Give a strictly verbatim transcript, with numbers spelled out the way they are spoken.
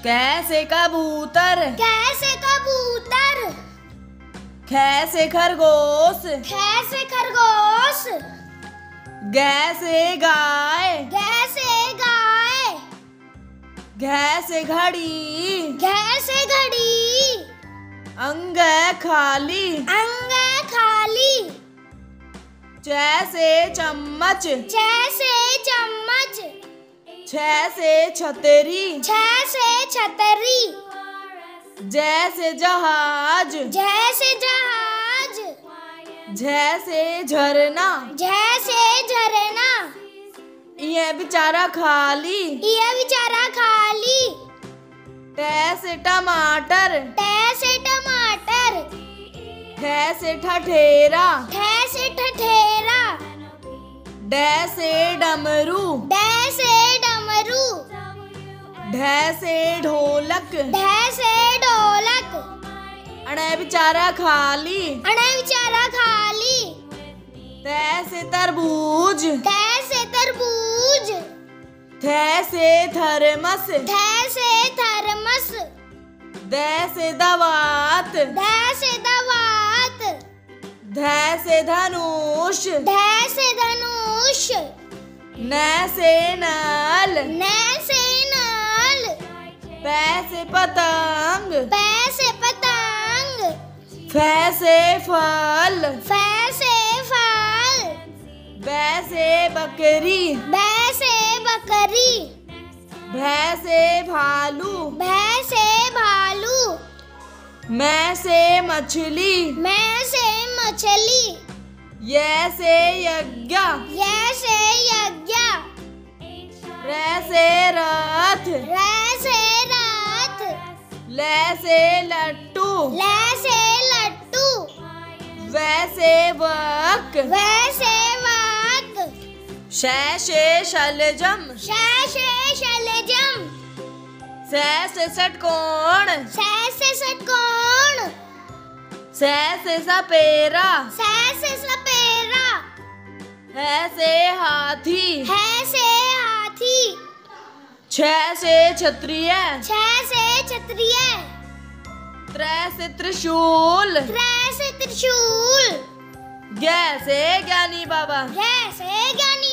कैसे कबूतर, कैसे कबूतर। खैसे खरगोश, कैसे खरगोश। गैसे गाय, कैसे गाय। घैसे घड़ी, कैसे घड़ी। अंग खाली, अंग खाली। जैसे चम्मच, जैसे चम्मच। छैसे छतरी, जैसे छतरी। जैसे जहाज, जैसे जहाज। जैसे झरना, जैसे झरना। ये बेचारा खाली, ये बेचारा खाली। तैसे टमाटर, तैसे टमाटर। ठैसे ठठेरा, ठैसे ठठेरा। डैसे डमरू, डैसे डमरू। ढैसे ढोलक, ढैसे ढोलक। अणे बेचारा खाली, अणे बेचारा खाली। तैसे तरबूज, तैसे तरबूज। थैसे थर्मस, थैसे थर्मस। दैसे दवात, दैसे दवात। धैसे धनुष, धैसे धनुष। नैसे नल, नैसे नल। पैसे पतंग, पैसे पतंग। फैसे फल, फैसे फल। वैसे बकरी, भैंसे बकरी। भैंसे भालू, भैंसे भालू। मैं से मछली, मैं से मछली। यैसे यज्ञ, यैसे यज्ञ। रैसे रथ, रैसे रात। लैसे लट्टू, लैसे लट्टू। वैसे वक, वैसे वाक। शैसे शलजम, शैसे शलजम। सैसे षटकोण, सैसे षटकोण। सैसे सपेरा, सैसे सपेरा। हैसे हाथी, हैसे हाथी। छैसे क्षत्रिय, छैसे क्षत्रिय। त्रैसे त्रिशूल, त्रैसे त्रिशूल। गैसे ज्ञानी बाबा। जैसे ज्ञानी